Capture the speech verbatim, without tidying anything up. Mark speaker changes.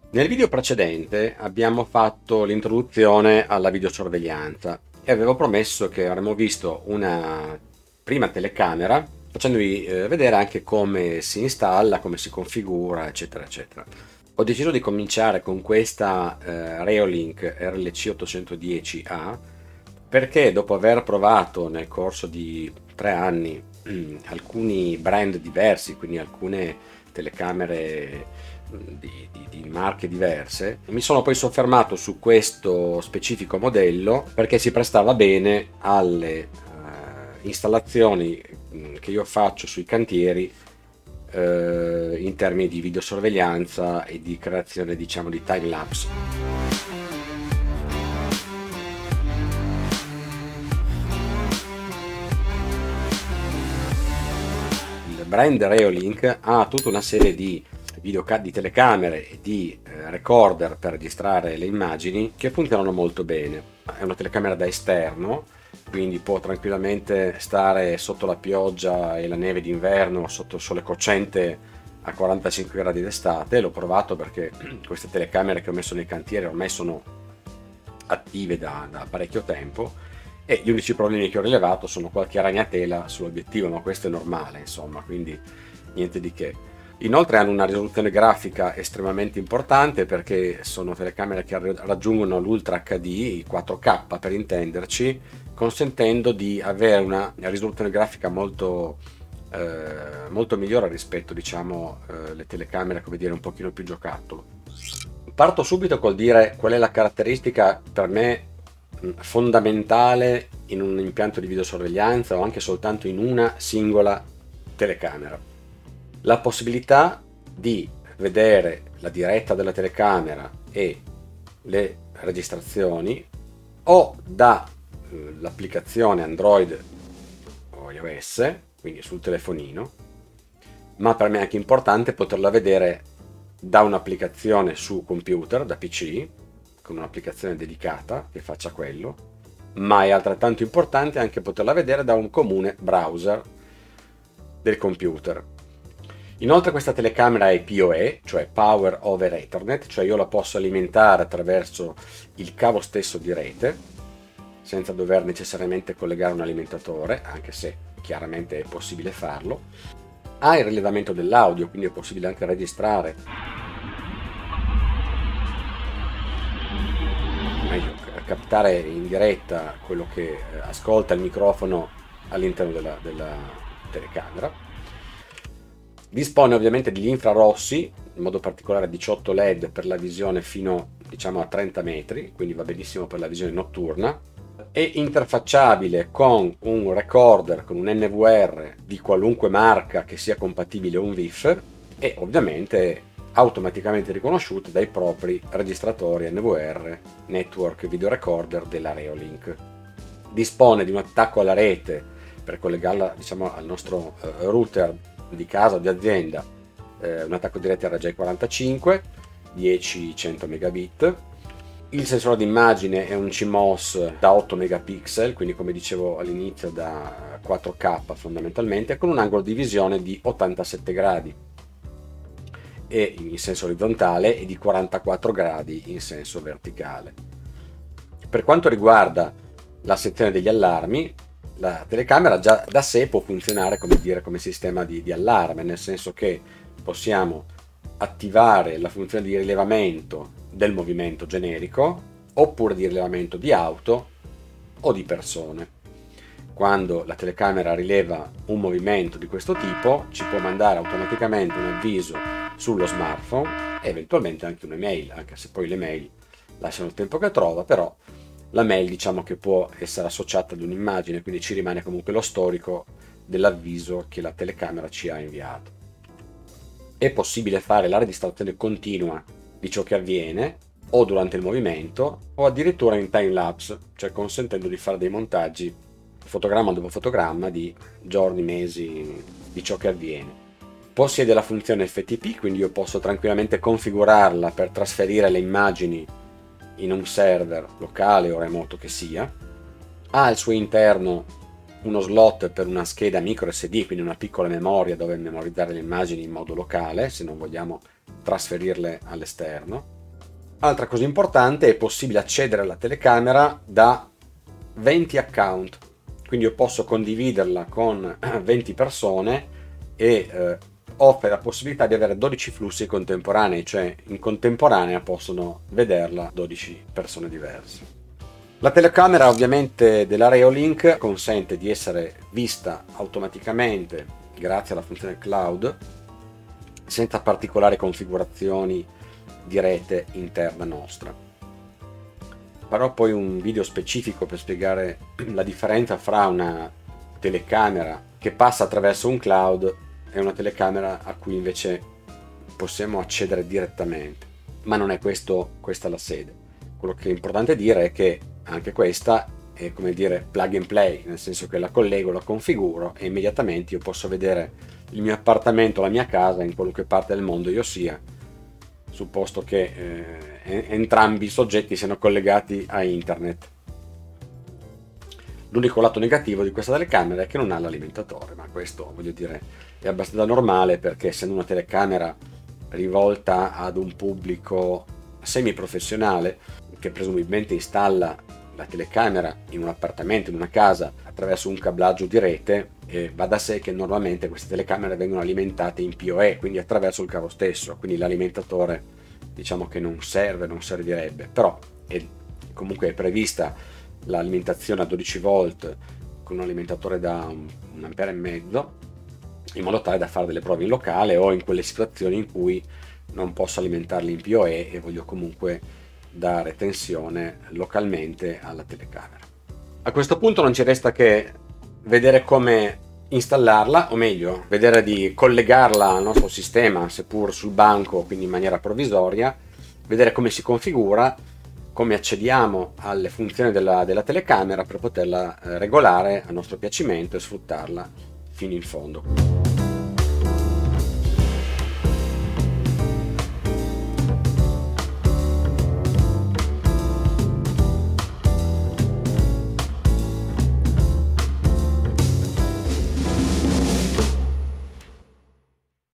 Speaker 1: Nel video precedente abbiamo fatto l'introduzione alla videosorveglianza e avevo promesso che avremmo visto una prima telecamera facendovi eh, vedere anche come si installa, come si configura, eccetera, eccetera. Ho deciso di cominciare con questa eh, Reolink R L C ottocentodieci A perché dopo aver provato nel corso di tre anni alcuni brand diversi, quindi alcune telecamere di, di, di marche diverse, mi sono poi soffermato su questo specifico modello perché si prestava bene alle uh, installazioni che io faccio sui cantieri uh, in termini di videosorveglianza e di creazione, diciamo, di time lapse. Il brand Reolink ha tutta una serie di videocamere, di telecamere e di eh, recorder per registrare le immagini che funzionano molto bene. È una telecamera da esterno, quindi può tranquillamente stare sotto la pioggia e la neve d'inverno, sotto il sole cocente a quarantacinque gradi d'estate. L'ho provato perché queste telecamere che ho messo nei cantieri ormai sono attive da, da parecchio tempo e gli unici problemi che ho rilevato sono qualche ragnatela sull'obiettivo, ma questo è normale, insomma, quindi niente di che. Inoltre hanno una risoluzione grafica estremamente importante perché sono telecamere che raggiungono l'Ultra H D, il quattro K per intenderci, consentendo di avere una risoluzione grafica molto, eh, molto migliore rispetto, diciamo, eh, le telecamere, come dire, un pochino più giocattolo. Parto subito col dire qual è la caratteristica per me fondamentale in un impianto di videosorveglianza o anche soltanto in una singola telecamera. La possibilità di vedere la diretta della telecamera e le registrazioni o dall'applicazione Android o iOS, quindi sul telefonino, ma per me è anche importante poterla vedere da un'applicazione su computer, da P C, con un'applicazione dedicata che faccia quello, ma è altrettanto importante anche poterla vedere da un comune browser del computer. Inoltre questa telecamera è P O E, cioè Power over Ethernet, cioè io la posso alimentare attraverso il cavo stesso di rete, senza dover necessariamente collegare un alimentatore, anche se chiaramente è possibile farlo. Ha il rilevamento dell'audio, quindi è possibile anche registrare, meglio, captare in diretta quello che ascolta il microfono all'interno della, della telecamera. Dispone ovviamente degli infrarossi, in modo particolare diciotto L E D per la visione fino, diciamo, a trenta metri, quindi va benissimo per la visione notturna. È interfacciabile con un recorder, con un N V R di qualunque marca che sia compatibile a un V I F e ovviamente automaticamente riconosciuto dai propri registratori N V R Network Video Recorder della Reolink. Dispone di un attacco alla rete per collegarla, diciamo, al nostro uh, router di casa o di azienda, eh, un attacco diretto R J quarantacinque, dieci cento megabit. Il sensore d'immagine è un C M O S da otto megapixel, quindi come dicevo all'inizio da quattro K fondamentalmente, con un angolo di visione di ottantasette gradi e in senso orizzontale e di quarantaquattro gradi in senso verticale. Per quanto riguarda la sezione degli allarmi, la telecamera già da sé può funzionare, come dire, come sistema di, di allarme, nel senso che possiamo attivare la funzione di rilevamento del movimento generico oppure di rilevamento di auto o di persone. Quando la telecamera rileva un movimento di questo tipo ci può mandare automaticamente un avviso sullo smartphone e eventualmente anche un'email, anche se poi le mail lasciano il tempo che trova, però la mail, diciamo, che può essere associata ad un'immagine, quindi ci rimane comunque lo storico dell'avviso che la telecamera ci ha inviato. È possibile fare la registrazione continua di ciò che avviene o durante il movimento o addirittura in time lapse, cioè consentendo di fare dei montaggi fotogramma dopo fotogramma di giorni, mesi di ciò che avviene. Possiede la funzione F T P, quindi io posso tranquillamente configurarla per trasferire le immagini in un server locale o remoto che sia. Ha al suo interno uno slot per una scheda micro S D, quindi una piccola memoria dove memorizzare le immagini in modo locale se non vogliamo trasferirle all'esterno. Altra cosa importante, è possibile accedere alla telecamera da venti account, quindi io posso condividerla con venti persone e eh, offre la possibilità di avere dodici flussi contemporanei, cioè in contemporanea possono vederla dodici persone diverse. La telecamera ovviamente della Reolink consente di essere vista automaticamente grazie alla funzione cloud senza particolari configurazioni di rete interna nostra. Farò poi un video specifico per spiegare la differenza fra una telecamera che passa attraverso un cloud e una telecamera a cui invece possiamo accedere direttamente, ma non è questo, questa la sede. Quello che è importante dire è che anche questa è, come dire, plug and play, nel senso che la collego, la configuro e immediatamente io posso vedere il mio appartamento, la mia casa in qualunque parte del mondo io sia, supposto che eh, entrambi i soggetti siano collegati a internet. L'unico lato negativo di questa telecamera è che non ha l'alimentatore, ma questo, voglio dire, è abbastanza normale, perché essendo una telecamera rivolta ad un pubblico semiprofessionale che presumibilmente installa la telecamera in un appartamento, in una casa, attraverso un cablaggio di rete, eh, va da sé che normalmente queste telecamere vengono alimentate in P O E, quindi attraverso il cavo stesso, quindi l'alimentatore diciamo che non serve, non servirebbe, però è, comunque è prevista l'alimentazione a dodici volt con un alimentatore da un, un ampere e mezzo, in modo tale da fare delle prove in locale o in quelle situazioni in cui non posso alimentarli in P O E e voglio comunque dare tensione localmente alla telecamera. A questo punto non ci resta che vedere come installarla, o meglio, vedere di collegarla al nostro sistema, seppur sul banco, quindi in maniera provvisoria, vedere come si configura, come accediamo alle funzioni della, della telecamera per poterla eh, regolare a nostro piacimento e sfruttarla fino in fondo.